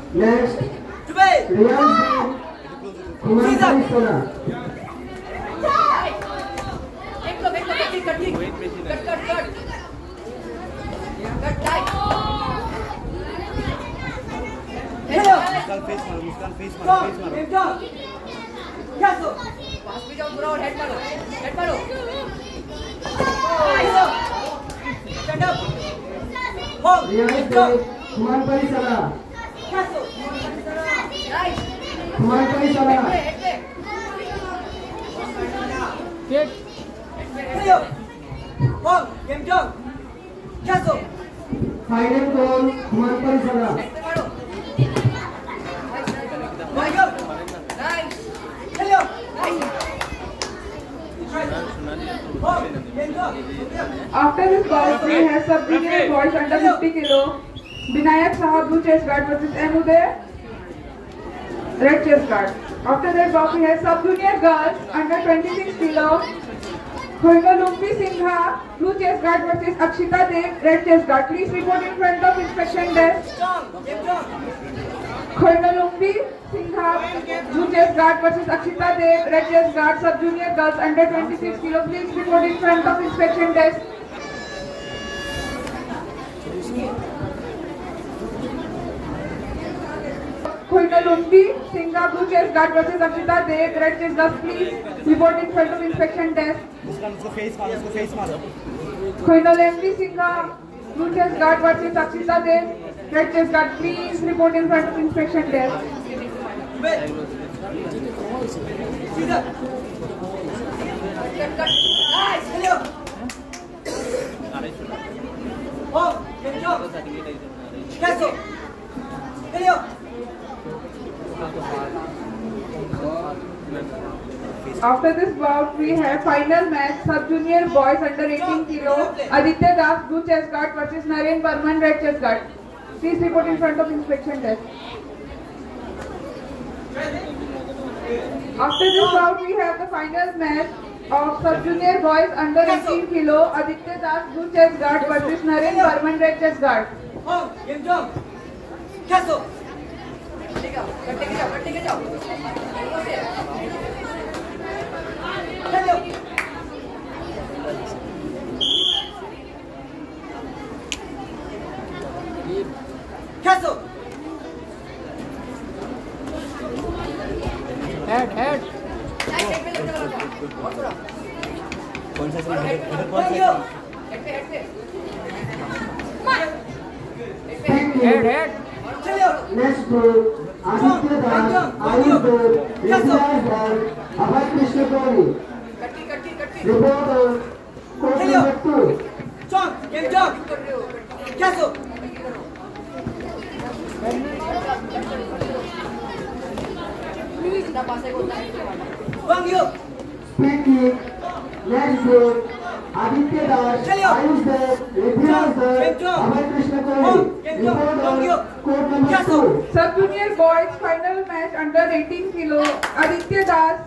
Next, Riyan Singh, Kumar Parisala. Muskan face मारो पास भी जाओ पूरा और हेड मारो stand up Riyan Singh, Kumar Parisala. Kumar Parisala. Final goal, Kumar Parisala. After this bout, we have sub-junior boys under 50 kilo. Binayak Saha blue chest guard versus M Uday red chest guard. After that bout, we have sub-junior girls under 26 kilo. Khoinolumpi Singha blue chest guard versus Akshita Dev red chest guard. Please report in front of inspection desk. Khoinolumpi Singha blue chest guard versus Akshita Dev red chest guard. Sub-junior girls under 26 kilo. Please report in front of inspection desk. Khoinolumpi Singha blue chest guard versus Akshita Dev red chest guard. Please report in front of inspection desk. उसको face मारो Khoinolumpi Singha blue chest guard versus Akshita Dev red chest guard. Please report in front of inspection desk. After this bout, we have final match sub-junior boys under 18 kilo. Aditya Das blue chest guard versus Naren Burman red chest guard. Please report in front of inspection desk. After this bout, we have the final match of sub-junior boys under 18 kilo. Aditya Das blue chest guard versus Naren Burman red chest guard. Head कौन सा head Next goal, Aditya Das, Ayush Dev, Ritiyaj Bhai, Abhay Krishna Kohli. Reporter, coach number 2. Spin kick, next goal, Aditya Das, Ayush Dev, Ritiyaj Bhai, Abhay Krishna Kohli. Reporter, coach number 2. Sub-junior boys final match under 18 kilo. Aditya Das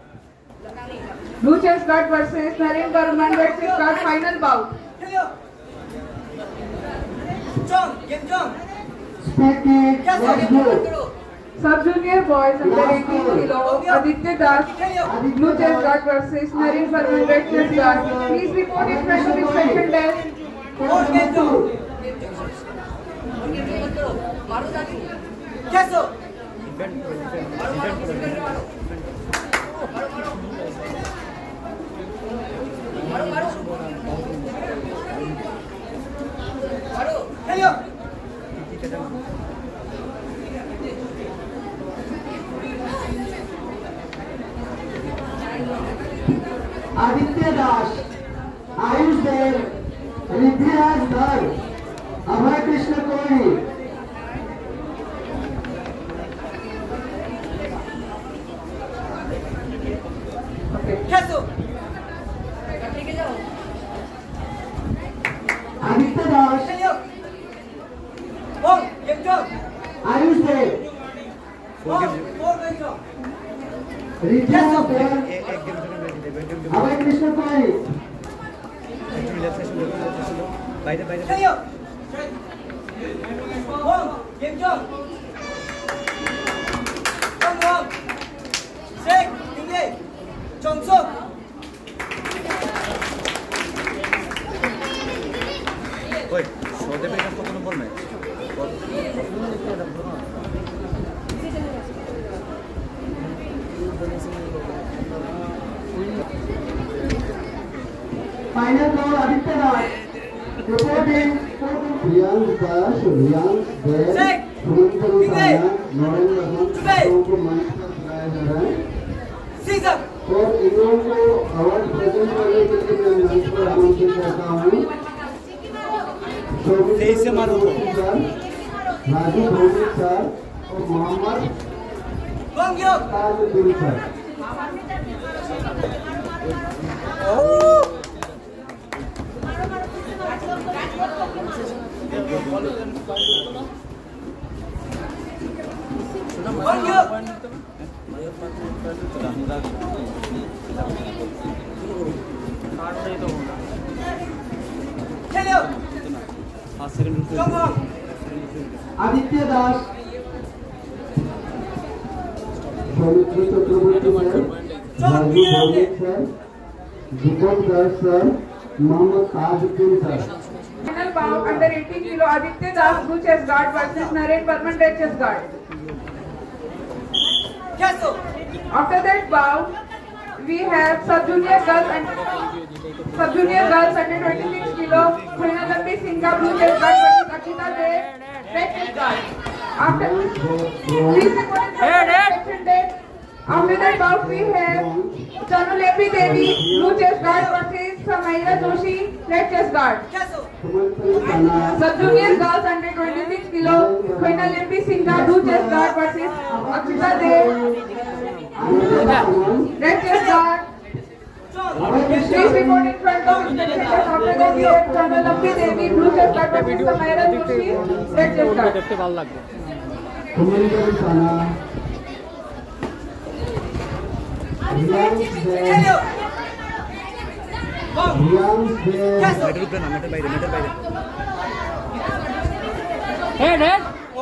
blue chest guard versus Naren Burman red chest guard. Final bout. Spin kick, next goal. Sub-junior boys under 18 kilo. Aditya Das blue chest guard versus Naren Burman red chest guard. Please report in front of inspection desk. Coach number 2. Aditya Das, Ayush Dev, Ritiyaj Bhai, Abhay Krishna Kohli. Aditya Das, Ayush Dev, Ritiyaj Bhai, Abhay Krishna Kohli. বাইরে for Aditya Das. Reporting Priyank Dash, Riyank Dev, Sumantaru Sana, Noren Raman, को मंच पर बुलाया जा रहा है और इन लोगों को अवार्ड प्रेजेंट करने के लिए मैं मंच पर आमंत्रित करता हूँ। तेईस से मारो सर, राजू भौमिक सर और Mohammad Tajuddin sir. Aditya Das, Soumitra Chakraborty sir, Raju Bhowmik sir, Deepak Das sir, Mohammad Tajuddin sir. Final bout under 18 kilo Aditya Das blue chest guard versus Naren Burman red chest guard. After that bout, we have sub-junior girls under 26 kilo Khulnalambi Singha blue chest guard versus Akita Dev red chest guard. After that bout, we have Chanulepi Devi blue chest guard versus Samaira Joshi red chest guard. Sub-junior girls under 26 kilo Khulnalambi Singha blue chest guard versus Akita Dev red chest guard. Please report in front of spectators. After that, we have Chanulepi Devi blue chest guard versus Samaira Joshi red chest guard. Head. Oh!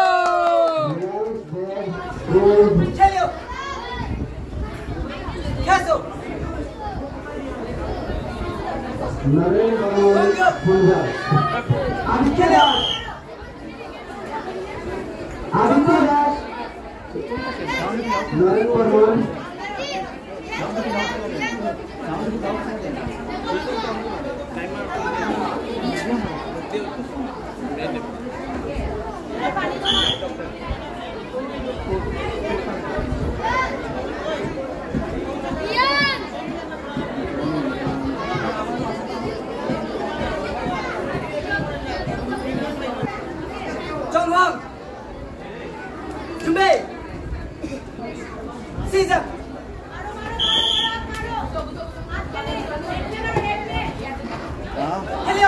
정황 준비 시작. 헬리오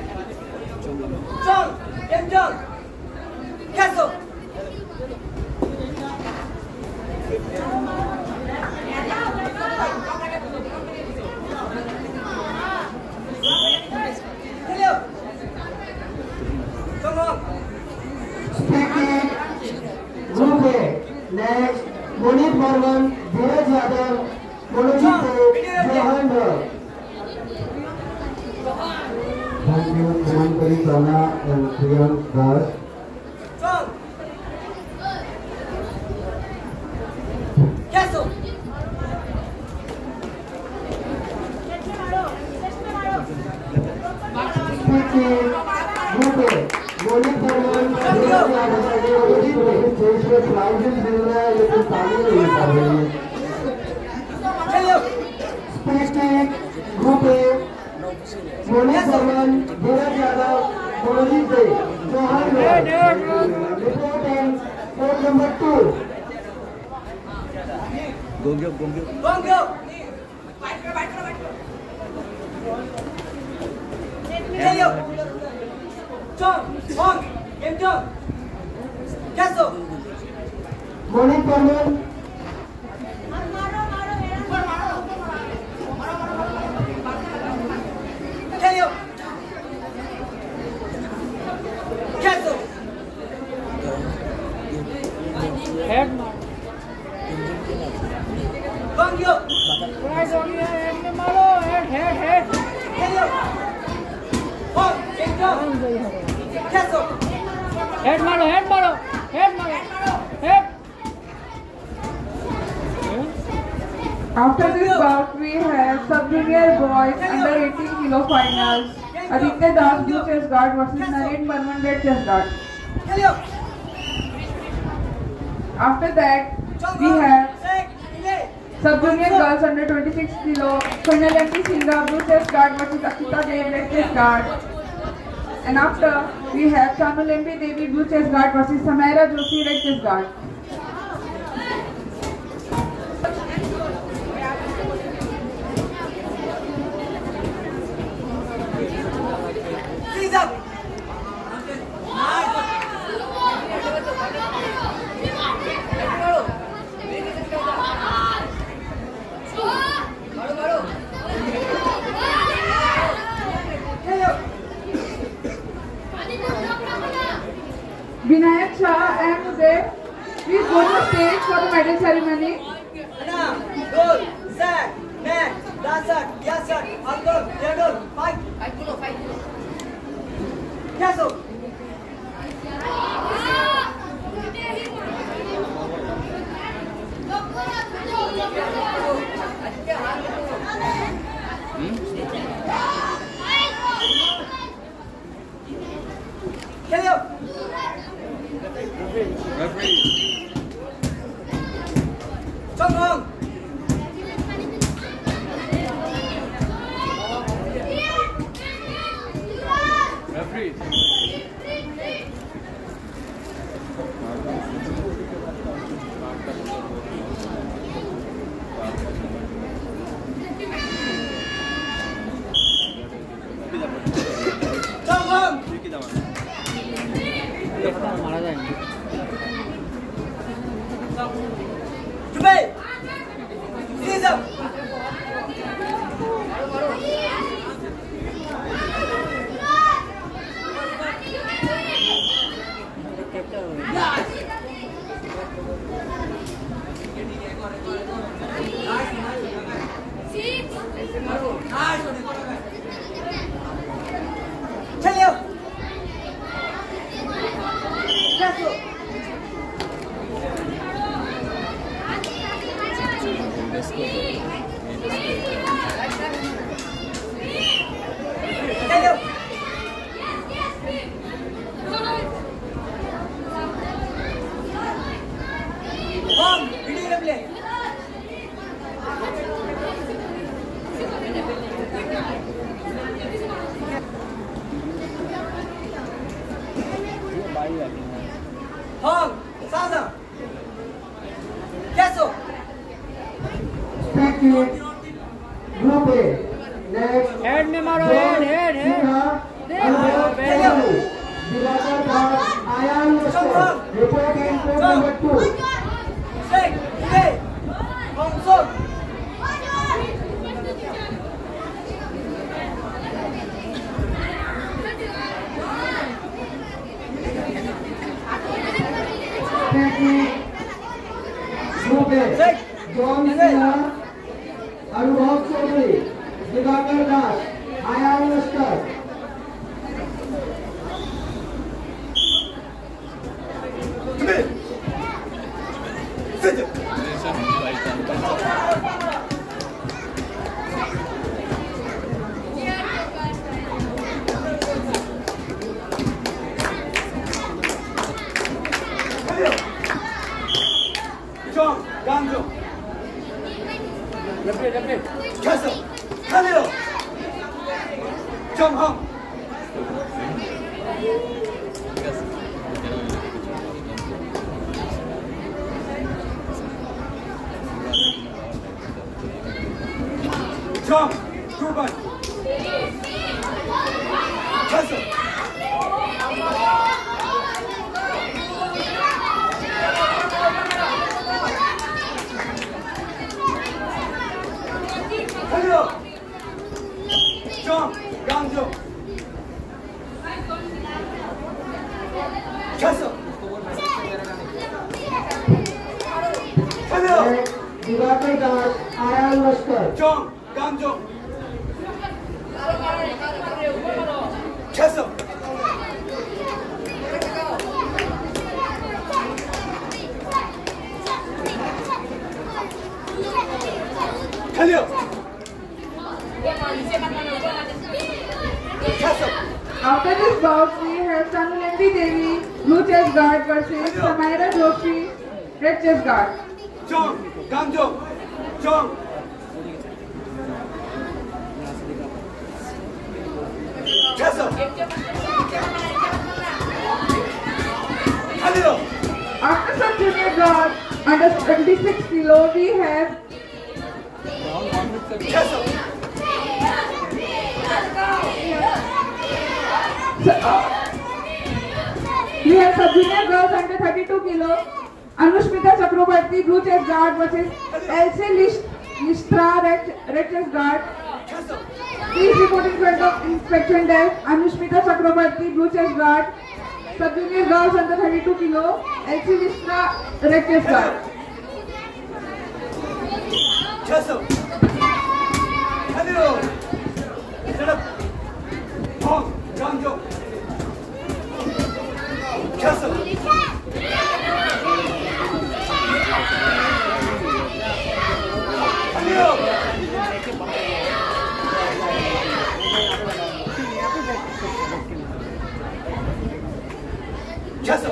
정 연정 계속 헬리오 정황 Group A. Next, Munit Burman, Dheeraj Yadav, Monojit Dev, Johan Rao. Thank you, Sumantari Sana and Priyank Das. 정 계속 Speaking, Group A. Munit Burman, Dheeraj Yadav, Monojit Dev. देश में prices मिल रहा है लेकिन ताली नहीं कर रही है। Speaking, Group A. Munit Burman, Dheeraj Yadav, Monojit Dev, Johan Rao. Reporting court number 2. 공격 헬리오 정황 연정 계속 Munit Burman, 헬리오 계속 Head. 광교 Right on here, head में मारो, head. 헬리오 황 연정 계속 Head मारो. After this bout, we have sub-junior boys under 18 kilo finals. Aditya Das blue chest guard versus Naren Burman red chest guard. After that, we have sub-junior girls under 26 kilo. Sonal MP Singha blue chest guard versus Akshita Dev red chest guard. And after, we have Chanul MP Devi blue chest guard versus Samaira Joshi red chest guard. Vinayak Shah and Uday, please go to the stage for the medal ceremony. Goal, set, net, dancer, yasser, alcohol, yadol, fight. Yes, Referee. Chong Hong. Referee. Chong Hong. मारा जाएंगे Dubai. Caesar. चलिए Hong, Sasa, Keso. Thank you. Group A. Next. Head में मारो head head head Reporting group number 2. Sek, Hey, Hong Song. Thank you. Group A. John Sinha, Anubhav Chaudhary, Divakar Das, Ayan Lashkar. John, Ganjo. Keso, Khalil. Chong Hong. John, Turban. Keso. Hello. John, Ganjo. Keso. Hello. Divakar Das, Ayan Lashkar. John, Ganjo. Keso. 달려. Castle. After this bout, we have Sanulandi Devi, blue chest guard versus Samaira Joshi, red chest guard. 정, 강정, 정. Castle. 달려. After sub junior guard, under 26 kilo, we have Castle. sub junior girls under 32 kilo, Anushmita Chakrabarti, blue chest guard versus Elsie Listra, red chest guard. Castle. Please report in front of inspection desk. Anushmita Chakrabarti, blue chest guard. Sub junior girls under 32 kilo, Elsie Listra, red chest guard. Castle. 달려. Set up. 정, 강정. Castle. 달려. Castle.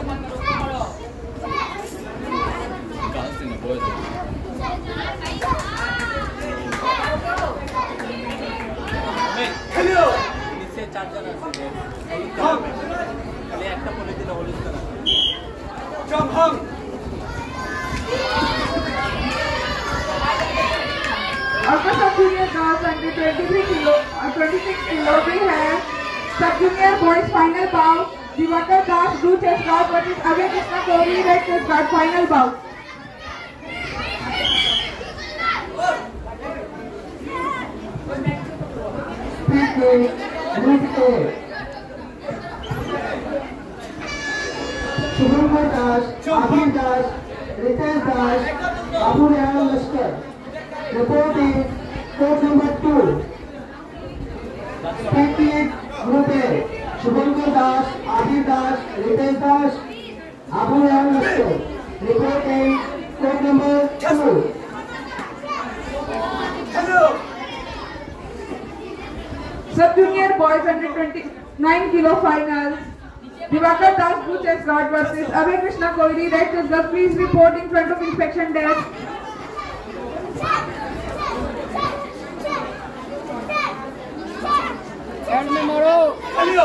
달려. 정. 정항. After sub junior girls under 23 kilo, 26 kilo, we have sub junior boys final bout. Divakar Das, blue chest guard versus Abhay Krishna Kohli, red chest guard, final bout. Subramanian Das, Abhi Das, Ritesh Das, Abu Rayhan Lashkar. Reporting court number 2. 28 Group A. Subramanian Das, Abhi Das, Ritesh Das, Abu Rayhan Lashkar. Reporting court number 2. 달려. Sub junior boys under 29 kilo finals. Divakar Das, blue chest guard versus Abhay Krishna Kohli, red chest guard. Please report in front of inspection desk. एंड में मारो 달려.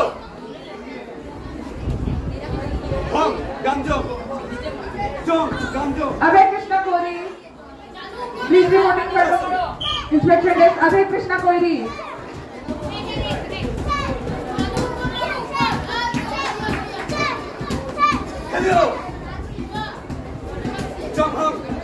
정, 강정. 정, 강정. Abhay Krishna Kohli, please report in front of inspection desk. Abhay Krishna Kohli. 달려. 정항.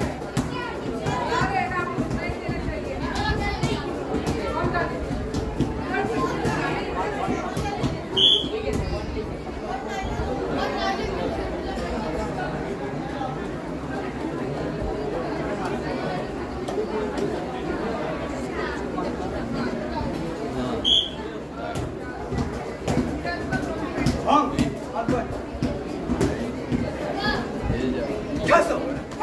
Castle.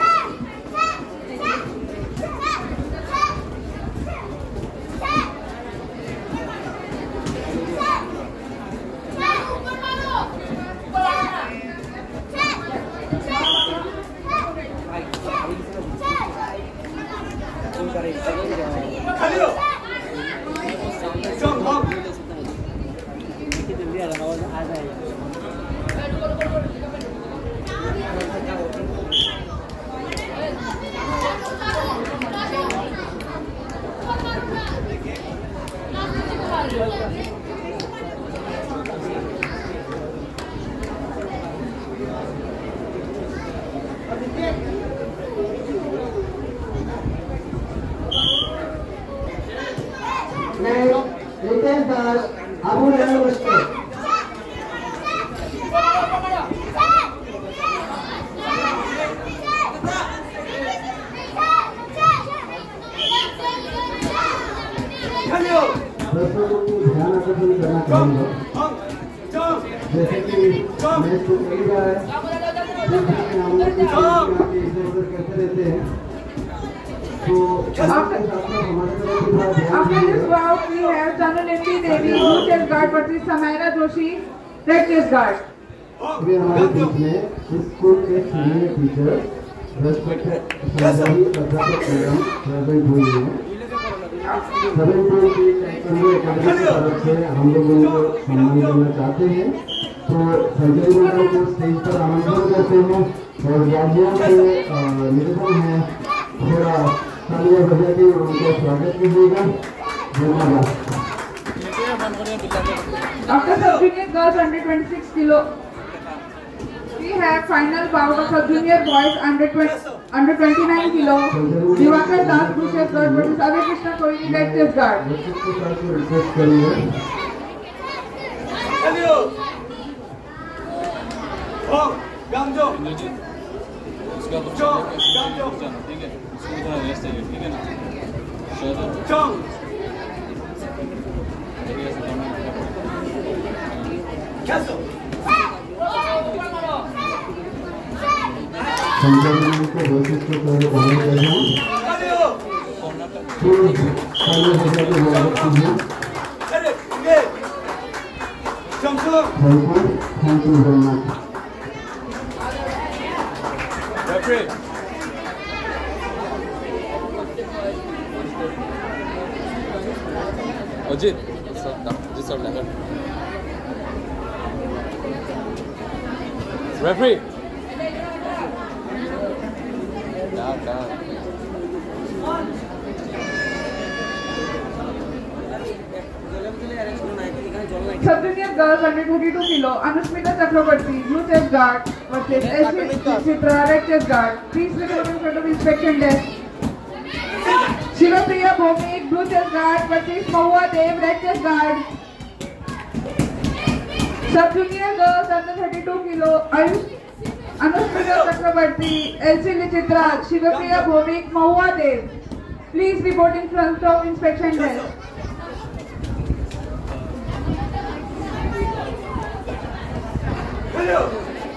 달려. 정항. Next, Ritesh Das, Abu Rayhan Lashkar. 달려. दर्शकों को ध्यान आकर्षण करना चाहूँगा। जैसे कि मैच को खेल रहा है, जैसे कि हम लोग इधर उधर करते रहते हैं, तो After this bout, we have Chanunimbi Devi, blue chest guard versus Samaira Joshi, red chest guard. अभी हमारे बीच में स्कूल के सीनियर टीचर रेस्पेक्टेड सरदारी अध्यापक मैडम प्रेजेंट हुई हैं। सभी को की टेक्नोलॉजी अकेडमी की तरफ से हम लोग उनको सम्मान करना चाहते हैं। तो संजय मैडम को स्टेज पर आमंत्रित करते हैं और राज्यों से निवेदन है थोड़ा तालियां बजा के उनका स्वागत कीजिएगा। धन्यवाद। After sub-junior girls under 26 kilo, we have final bout of sub-junior boys under 29 kilo. Divakar Das blue chest guard versus Avi Krishna Kohli red chest guard. खेलियो गामजो ठीक है, इसको थोड़ा रेस्ट चाहिए, ठीक है ना? चोंग कैसो संजय मैडम को वर्सेस के पहले बोलना चाहिए। खेलियो तालियां बजा के स्वागत कीजिए। खेले ये चमचम thank you very much. Referee. Ajit, this side left. Referee. Down. Sub-junior girls under 32 kilo, Anushmita Chakrabarti, blue chest guard versus S.V. Chitra, red chest guard. Please report in front of inspection desk. Shivapriya Bhomik, blue chest guard versus Mahua Dev, red chest guard. Sub-junior girls under 32 kilo, Anushmita Chakrabarti, S.V. Chitra, Shivapriya Bhomik, Mahua Dev. Please report in front of inspection desk. खेलियो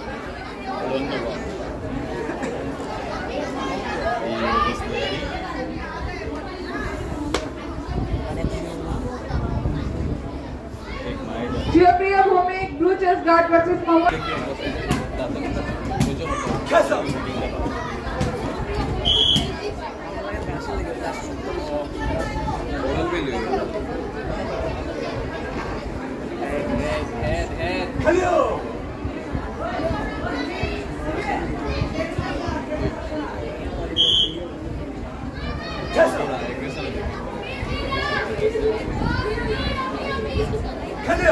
Shivapriya Bhomik, blue chest guard versus Mahua. कैसो खेलियो कैसो खेलियो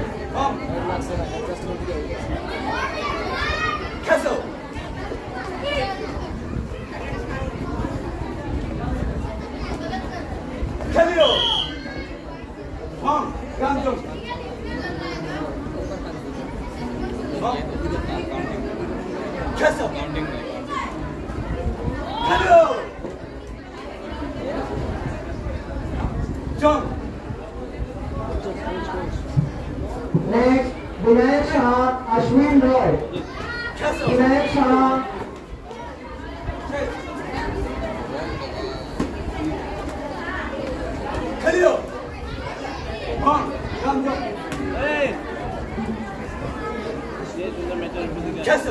कैसो खेलियो गामजो कैसो खेलियो चोंग next Vinayak Shah, Ashwin Roy. कैसो विनायक शाह, खेलियो गामजो कैसो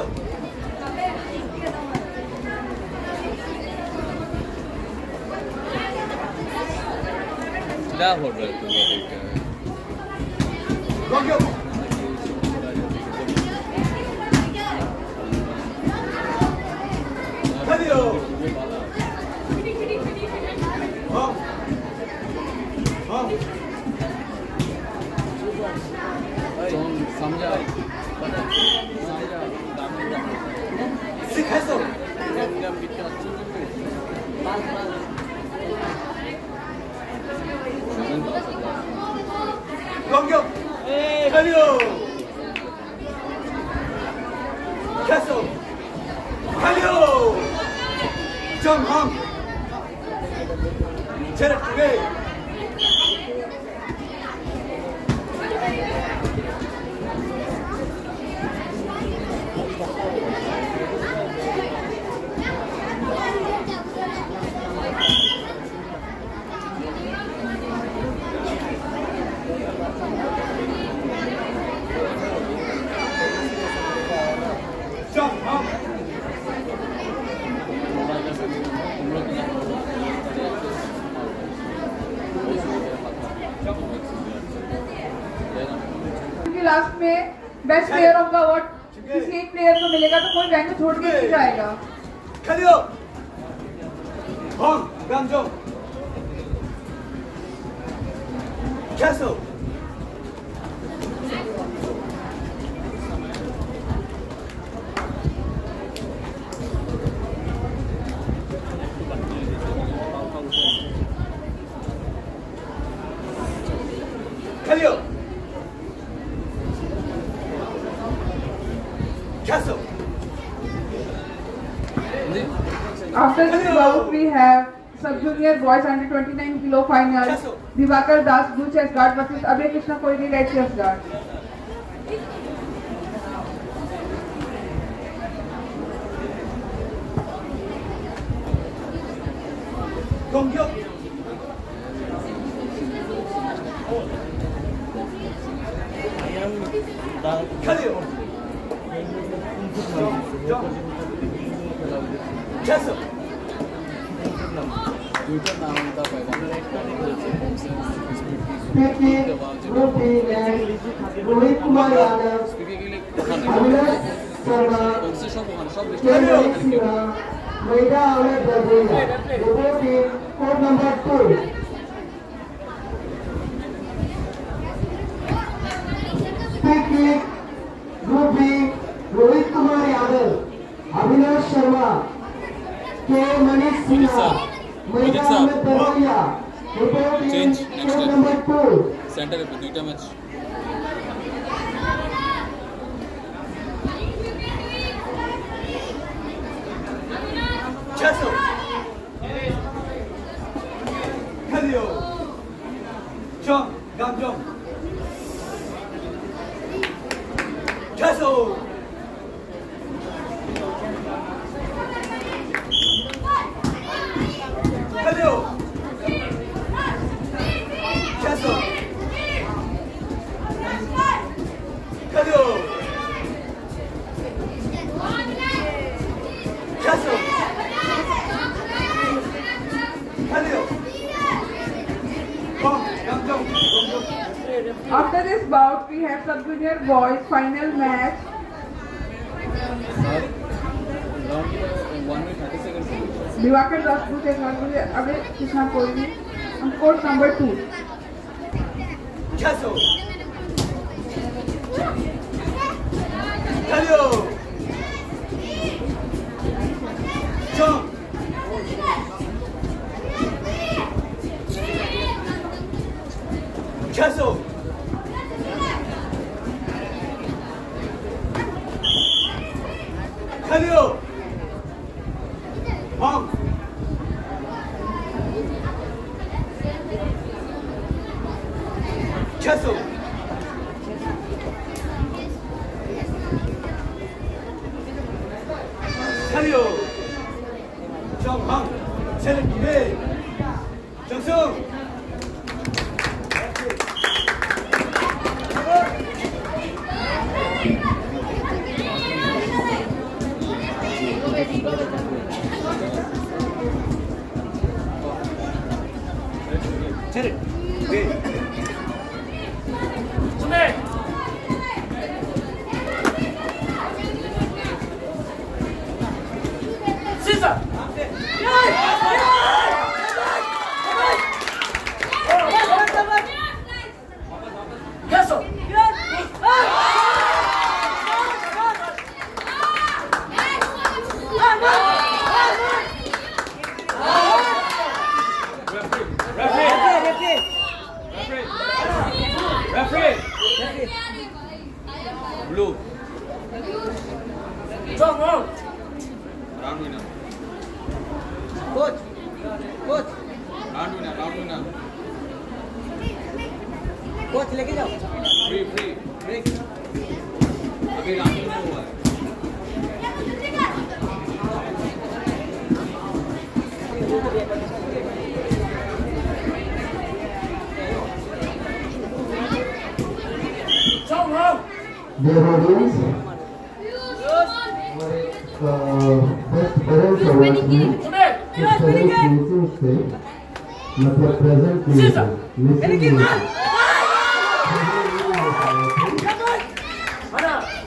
क्या हो रहा है तुम्हारे? गामजो खेलियो समझा कैसो गामजो खेलियो कैसो खेलियो चोंग चल गए best player of the award किसी एक प्लेयर को मिलेगा तो कोई वेन्यू छोड़ के नहीं जाएगा। खलियो हॉन्ग गामजोंग कैसल खलियो कैसल After this bout, we have sub-junior boys under 29 kilo final. Divakar Das, blue chest guard versus Abhay Krishna Koiri, red chest guard. 공격 클리어 됐어 Rohit Kumar Yadav Avinash Sharma Mega Ahmed Bargoya reporting code number 2 group B Rohit Kumar Yadav Avinash Sharma के Manish Sinha Mega Ahmed Bargoya reporting code number 2 centre पे दुईटा match 됐어 클리어 정 감정 됐어 클리어 됐어 클리어 됐어 After this bout, we have sub-junior boys final match. Divakar Das, blue chest guard versus Abhay Krishna Koiri, on court number 2. 됐어 클리어 정 됐어 클리어 방 됐어 클리어 정방 체력 기회 정승 체력 기회 준비 시작 됐어 blue strong round round winner coach round winner coach लेके जाओ free break अभी round winner हुआ है strong round Dear audience, best parents award में इस तरह coaching से मतलब प्रेजेंट नहीं है मिसिंग नहीं है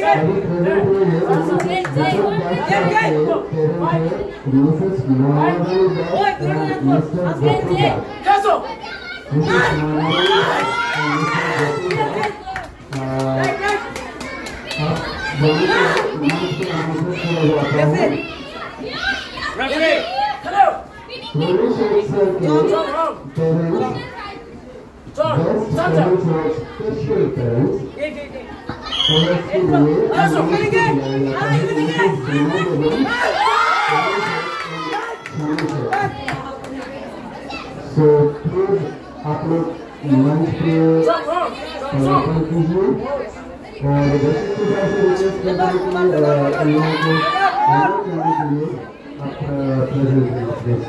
So please आप लोग मंच पे अवलोकन कीजिए और दर्शक के साथ रिक्वेस्ट करते हैं कि अन्यों को करने के लिए आप प्रेजेंट देख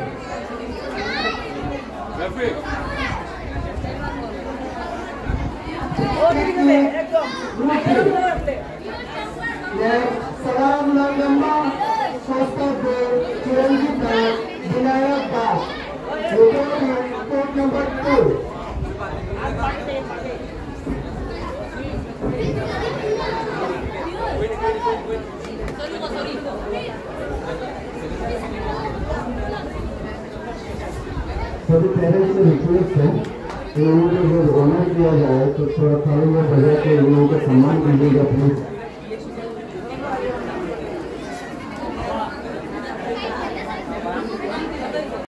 सलाम लंबा सोस्ता दो चिरंजीव दास विनायक दास कोर्ट नंबर 2 सभी पेरेंट्स से रिक्वेस्ट है कि उनको जब ऑनर किया जाए तो थोड़ा थाली में बजा के उन लोगों का सम्मान कीजिएगा प्लीज।